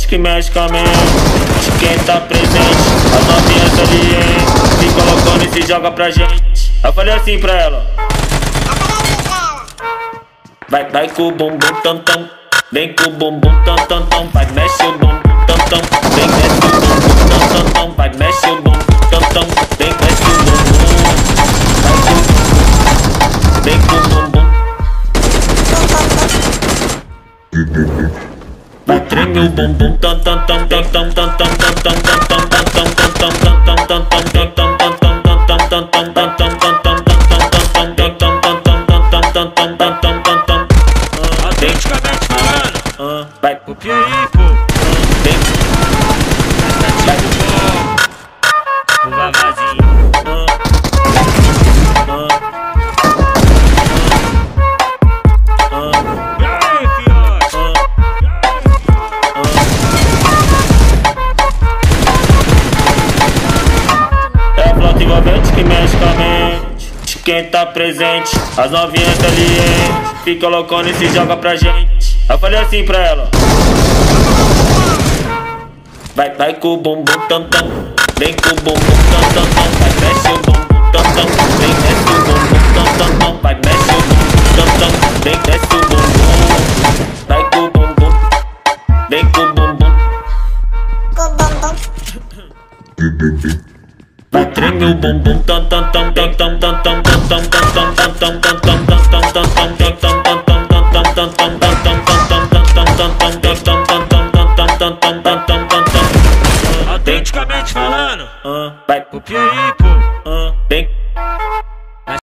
envolvente que mexe com a mente de quem tá presente. As novinhas ali, hein, se colocando e se joga pra gente. Eu falei assim pra ela: vai com o bumbum tam tam, vem com o bumbum tam tam tam, vai mexe o bumbum tam tam, vem mexe o bumbum tam tam tam, vai mexe o bumbum tam tam, vem mexe o bumbum, vem com o bumbum. Vai treme o bumbum tam tam tam tam tam tam tam tam tam tam tam tam tam tam tam tam tam Autenticamente falando, vai copia aí, pô. vem Vai o vavazinho. E aí, fiote? É a flauta envolvente que mexe com a mente de quem tá presente. As novinhas ali, hein, fica loucona e se joga pra gente. Eu falei assim pra ela: vai com o bumbum tam tam, vem com o bumbum tam tam tam, vai mexe o bumbum tam tam, vem mexe o bumbum tam tam tam, vai mexe o bumbum tam tam, vem mexe o bumbum, vai com o bumbum, vem com o bumbum. Vai treme o bumbum tam tam tam tam tam tam tam tam tam tam tam tam tam tam tam tam tam Autenticamente falando, vai copia aí, pô. vem